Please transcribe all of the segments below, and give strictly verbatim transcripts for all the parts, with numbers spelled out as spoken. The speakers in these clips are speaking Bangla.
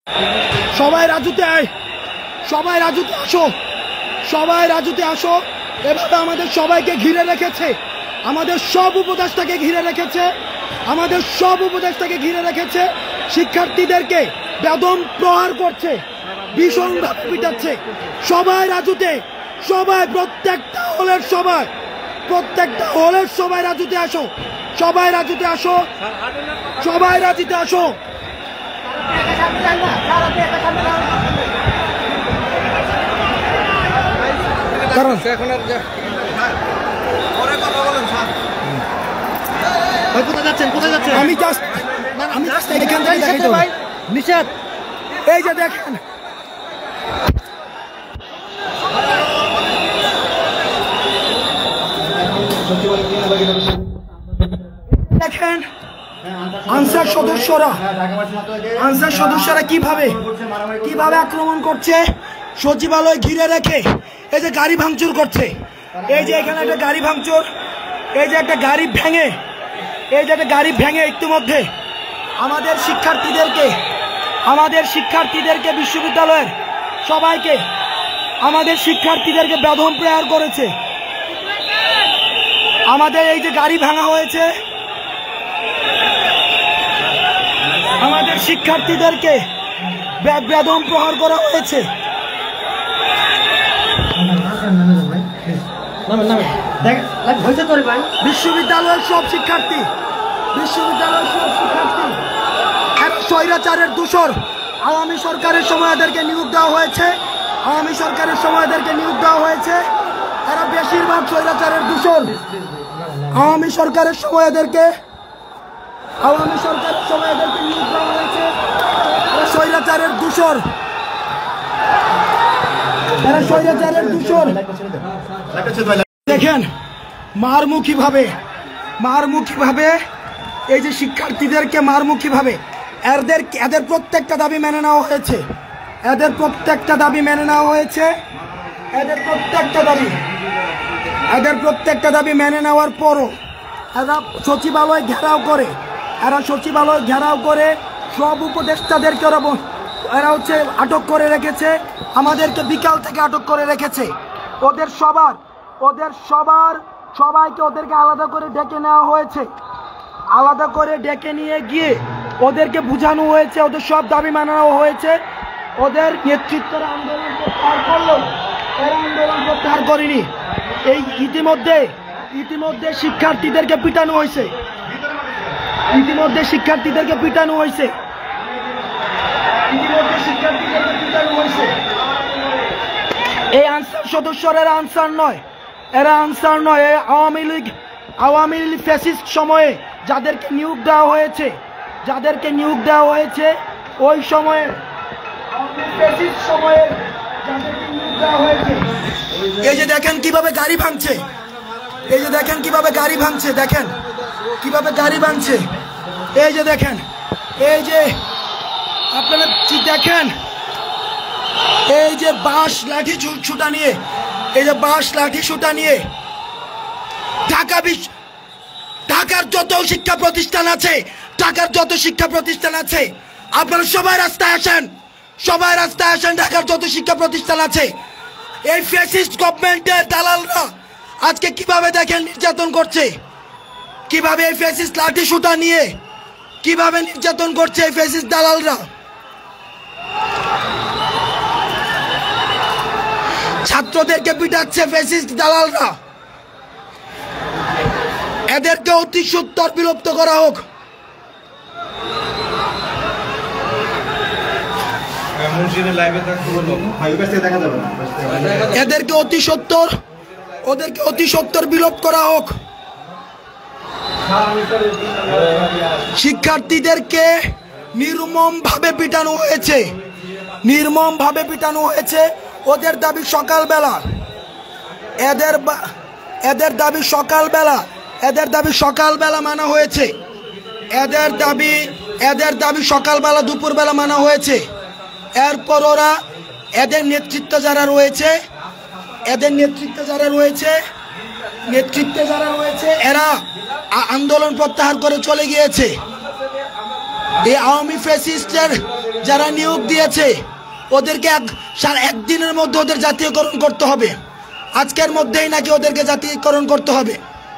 সবাই রাজুতে আয়, সবাই রাজুতে আসো, সবাই রাজুতে আসো। এভাবে আমাদের সবাইকে ঘিরে রেখেছে, আমাদের সব উপদেষ্টাকে ঘিরে রেখেছে, আমাদের সব উপদেষ্টাকে ঘিরে রেখেছে। শিক্ষার্থীদেরকে বেদম প্রহার করছে, ভীষণভাবে পিটাচ্ছে। সবাই রাজুতে, সবাই প্রত্যেকটা হলের সবাই, প্রত্যেকটা হলের সবাই রাজুতে আসো, সবাই রাজুতে আসো, সবাই রাজুতে আসো। কারণ আমি জাস্ট আমি জাস্ট এখান থেকে দেখাই তো নিষেধ। এই যে দেখেন, দেখেন আনসার সদস্যরা, আনসার সদস্যরা কিভাবে কিভাবে আক্রমণ করছে, সচিবালয় ঘিরে রেখে এই যে গাড়ি ভাঙচুর করছে। এই যে এখানে একটা গাড়ি ভাঙচুর, এই যে একটা গাড়ি ভেঙে, এই যে একটা গাড়ি ভেঙে ইতিমধ্যে আমাদের শিক্ষার্থীদেরকে, আমাদের শিক্ষার্থীদেরকে বিশ্ববিদ্যালয়ের সবাইকে, আমাদের শিক্ষার্থীদেরকে বেদম প্রহার করেছে। আমাদের এই যে গাড়ি ভাঙা হয়েছে, আমাদের শিক্ষার্থীদেরকে বেদম প্রহার করা হয়েছে। বিশ্ববিদ্যালয়ের সব শিক্ষার্থী, বিশ্ববিদ্যালয়ের সব শিক্ষার্থী স্বৈরাচারের দূষর। আওয়ামী সরকারের সময় এদেরকে নিয়োগ দেওয়া হয়েছে, আওয়ামী সরকারের সময় এদেরকে নিয়োগ দেওয়া হয়েছে। এরা বেশিরভাগ স্বৈরাচারের দূষর। আওয়ামী সরকারের সময় এদেরকে আওয়ামী সরকারের সময় এদেরকে নিয়োগ দেওয়া হয়েছে। এরা স্বৈরাচারের দূষর, এরা স্বৈরাচারের দূষর। দেখেন মারমুখী ভাবে, মারমুখী ভাবে এই যে শিক্ষার্থীদেরকে মারমুখী ভাবে এদের এদের প্রত্যেকটা দাবি মেনে নেওয়া হয়েছে, এদের প্রত্যেকটা দাবি মেনে নেওয়া হয়েছে, এদের প্রত্যেকটা দাবি এদের প্রত্যেকটা দাবি মেনে নেওয়ার পরও এরা সচিবালয় ঘেরাও করে, এরা সচিবালয় ঘেরাও করে সব উপদেষ্টাদেরকে ওরা এরা হচ্ছে আটক করে রেখেছে। আমাদেরকে বিকাল থেকে আটক করে রেখেছে। ওদের সবার ওদের সবার সবাইকে ওদেরকে আলাদা করে ডেকে নেওয়া হয়েছে, আলাদা করে ডেকে নিয়ে গিয়ে ওদেরকে বোঝানো হয়েছে, ওদের সব দাবি মানানো হয়েছে। ওদের নেতৃত্বের আন্দোলন প্রত্যাহার করলো, এরা আন্দোলন প্রত্যাহার করেনি। এই ইতিমধ্যে ইতিমধ্যে শিক্ষার্থীদেরকে পিটানো হয়েছে, ইতিমধ্যে শিক্ষার্থীদেরকে পিটানো হয়েছে, ইতিমধ্যে শিক্ষার্থীদেরকে পিটানো হয়েছে। এই আনসার সদস্যরা এরা আনসার নয়, এরা আনসার নয়। এই আওয়ামী লীগ আওয়ামী লীগ ফ্যাসিস্ট সময়ে যাদেরকে নিয়োগ দেওয়া হয়েছে, যাদেরকে নিয়োগ দেওয়া হয়েছে ওই সময়ে ফ্যাসিস্ট সময়ে যাদেরকে নিয়োগ দেওয়া হয়েছে। এই যে দেখেন কিভাবে গাড়ি ভাঙছে, এই যে দেখেন কিভাবে গাড়ি ভাঙছে, দেখেন কিভাবে গাড়ি ভাঙছে। এই যে দেখেন, এই যে আপনারা দেখেন, এই যে বাঁশ লাঠি ছুটা নিয়ে, এই যে বাঁশ লাঠি ছুটা নিয়ে ঢাকা বিশ্ব ঢাকার যত শিক্ষা প্রতিষ্ঠান আছে, ঢাকার যত শিক্ষা প্রতিষ্ঠান আছে আপনারা সবাই রাস্তায় আসেন, সবাই রাস্তায় আসেন। ঢাকার যত শিক্ষা প্রতিষ্ঠান আছে, এই ফ্যাসিস্ট গভর্নমেন্টের দালালরা আজকে কিভাবে দেখেন নির্যাতন করছে, কিভাবে এই ফ্যাসিস্ট লাঠি সুতা নিয়ে কিভাবে নির্যাতন করছে এই ফ্যাসিস্ট দালালরা। ছাত্রদেরকে পিটাচ্ছে ফ্যাসিস্ট দালালরা। এদেরকে অতি সত্বর বিলুপ্ত করা হোক। এদেরকে অতি সত্বর ওদেরকে অতি সত্বর বিলোপ করা হোক। শিক্ষার্থীদেরকে নির্মম ভাবে পিটানো হয়েছে, নির্মম ভাবে পিটানো হয়েছে। ওদের দাবি সকালবেলা, এদের এদের দাবি সকালবেলা এদের দাবি সকালবেলা মানা হয়েছে, এদের দাবি এদের দাবি সকালবেলা দুপুরবেলা মানা হয়েছে। এরপর ওরা এদের নেতৃত্ব যারা রয়েছে এদের নেতৃত্বে যারা রয়েছে নেতৃত্বে যারা রয়েছে এরা আন্দোলন প্রত্যাহার করে চলে গিয়েছে। এই আওয়ামী ফ্যাসিস্টের যারা নিয়োগ দিয়েছে ওদেরকে এক একদিনের মধ্যে ওদের জাতীয়করণ করতে হবে। আজকের মধ্যেই নাকি ওদেরকে জাতীয়করণ করতে হবে।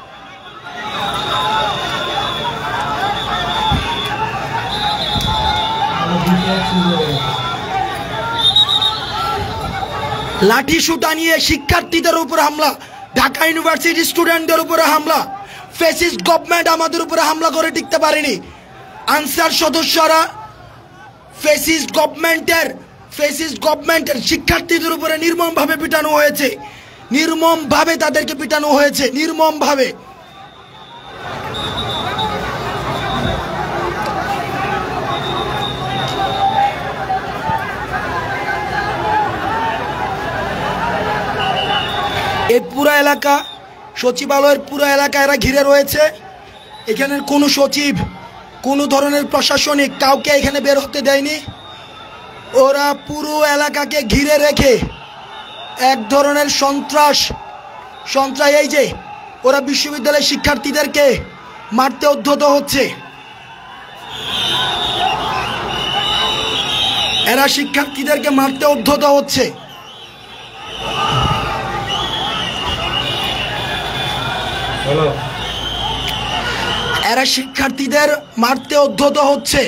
লাঠি সুটা নিয়ে শিক্ষার্থীদের উপরে হামলা, ঢাকা ইউনিভার্সিটি স্টুডেন্টদের উপরে হামলা। ফ্যাসিস্ট গভর্নমেন্ট আমাদের উপরে হামলা করে টিকতে পারেনি। আনসার সদস্যরা ফ্যাসিস্ট গভর্নমেন্টের ফ্যাসিস্ট গভর্নমেন্টের শিক্ষার্থীদের উপরে নির্মমভাবে পিটানো হয়েছে, নির্মমভাবে তাদেরকে পিটানো হয়েছে, নির্মমভাবে। এই পুরো এলাকা, সচিবালয়ের পুরো এলাকা এরা ঘিরে রয়েছে। এখানের কোনো সচিব, কোনো ধরনের প্রশাসনিক কাউকে এখানে বের হতে দেয়নি। ওরা পুরো এলাকাকে ঘিরে রেখে এক ধরনের সন্ত্রাস সন্ত্রাস এই যে ওরা বিশ্ববিদ্যালয়ের শিক্ষার্থীদেরকে মারতে উদ্যত হচ্ছে। এরা শিক্ষার্থীদেরকে মারতে উদ্যত হচ্ছে। এরা শিক্ষার্থীদের মারতে উদ্যত হচ্ছে।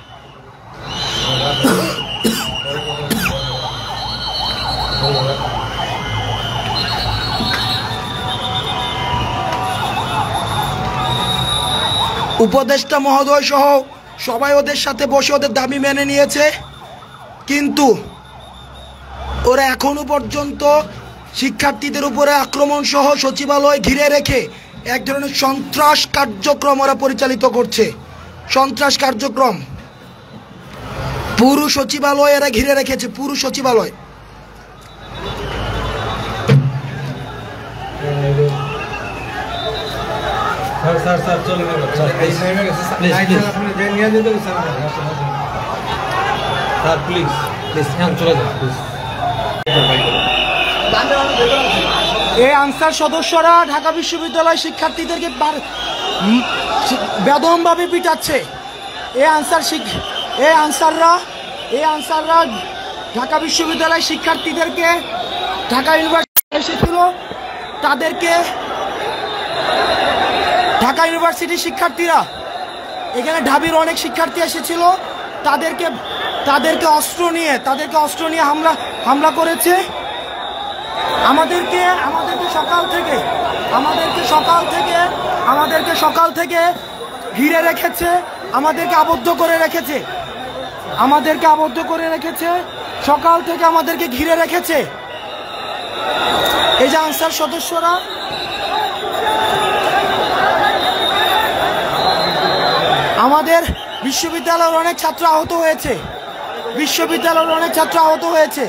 উপদেষ্টা মহোদয় সহ সবাই ওদের সাথে বসে ওদের দাবি মেনে নিয়েছে, কিন্তু ওরা এখনো পর্যন্ত শিক্ষার্থীদের উপরে আক্রমণ সহ সচিবালয় ঘিরে রেখে এক ধরনের সন্ত্রাস কার্যক্রম ওরা পরিচালিত করছে। সন্ত্রাস কার্যক্রম পুরো সচিবালয় এরা ঘিরে রেখেছে, পুরো সচিবালয়। স্যার স্যার চলে গেল sir, please sir please please হ্যাঁ চলে যান প্লিজ। এই আনসার সদস্যরা ঢাকা বিশ্ববিদ্যালয় শিক্ষার্থীদেরকে বেদমভাবে পিটাচ্ছে। এই আনসার এই আনসাররা এই আনসাররা ঢাকা বিশ্ববিদ্যালয় শিক্ষার্থীদেরকে, ঢাকা ইউনিভার্সিটি এসেছিল তাদেরকে, ঢাকা ইউনিভার্সিটির শিক্ষার্থীরা, এখানে ঢাবির অনেক শিক্ষার্থী এসেছিল, তাদেরকে তাদেরকে অস্ত্র নিয়ে তাদেরকে অস্ত্র নিয়ে হামলা হামলা করেছে। আমাদেরকে আমাদেরকে সকাল থেকে আমাদেরকে সকাল থেকে আমাদেরকে সকাল থেকে ঘিরে রেখেছে, আমাদেরকে আবদ্ধ করে রেখেছে আমাদেরকে আবদ্ধ করে রেখেছে সকাল থেকে আমাদেরকে ঘিরে রেখেছে। এই যে আনসার সদস্যরা, আমাদের বিশ্ববিদ্যালয়ের অনেক ছাত্র আহত হয়েছে বিশ্ববিদ্যালয়ের অনেক ছাত্র আহত হয়েছে।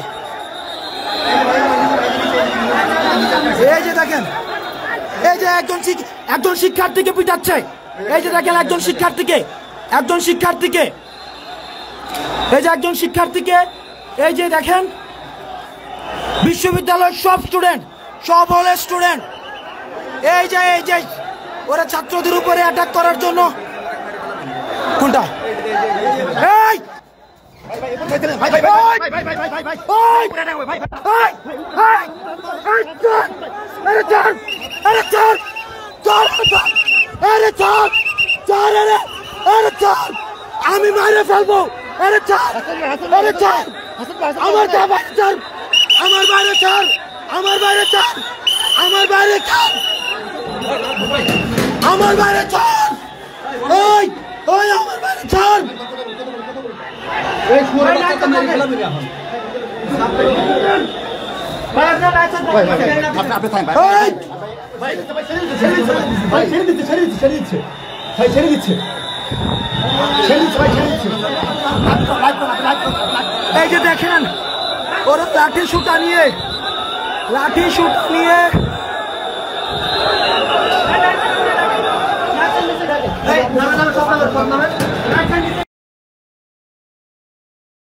এই যে দেখেন, এই যে একজন একজন শিক্ষার্থীকে পিটাচ্ছে। এই যে দেখেন একজন শিক্ষার্থীকে একজন শিক্ষার্থীকে এই যে একজন শিক্ষার্থীকে এই যে দেখেন, বিশ্ববিদ্যালয়ের সব স্টুডেন্ট, সব হলে স্টুডেন্ট, এই যে এই যে ওরা ছাত্রদের উপরে অ্যাটাক করার জন্য। কোনটা? এই আমি মারে ফেলবো। আমার আমার বাইরে ছাড়, আমার বাইরে ছাড়, আমার বাইরে ছাড়, আমার বাইরে ছাড়, ওই ওই আমার বাইরে ছাড়। এই যে দেখেন ওরা লাঠি সুটা নিয়ে লাঠি সুটা নিয়ে নামে নামে সব নামে সব নামে